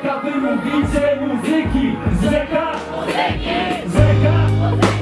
Rzeka, wy mówicie muzyki. Rzeka Muzyki. Rzeka Muzyki.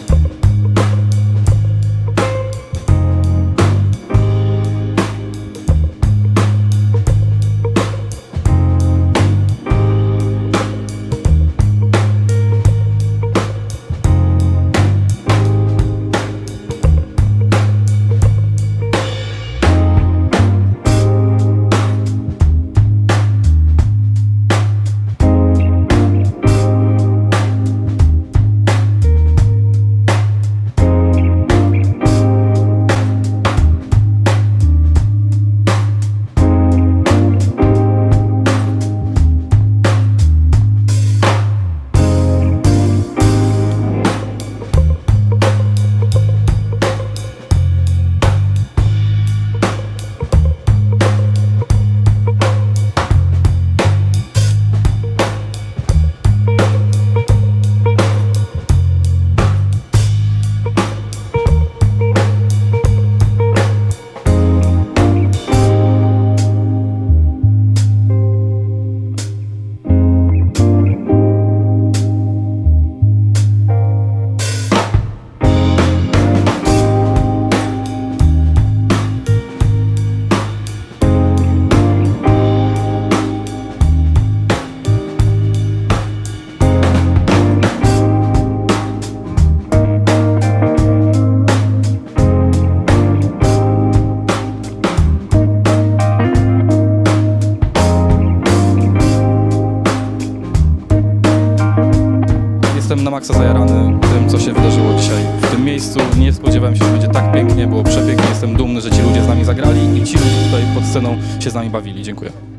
Jestem na maksa zajarany tym, co się wydarzyło dzisiaj w tym miejscu. Nie spodziewałem się, że będzie tak pięknie, było przepięknie. Jestem dumny, że ci ludzie z nami zagrali i ci ludzie tutaj pod sceną się z nami bawili. Dziękuję.